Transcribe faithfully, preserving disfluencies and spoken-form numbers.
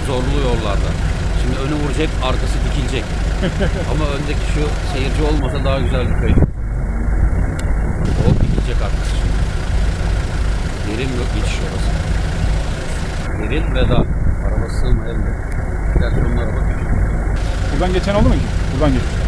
zorlu yollarda. Şimdi önü vuracak, arkası dikilecek. Ama öndeki şu seyirci olmasa daha güzel bir köy. O dikilecek arkası şimdi. Derin yok geçiş orası. Derin ve dar. Araba sığmayabilir. Gerçi onun araba küçük. Buradan geçen oldu mu ki? Buradan geç.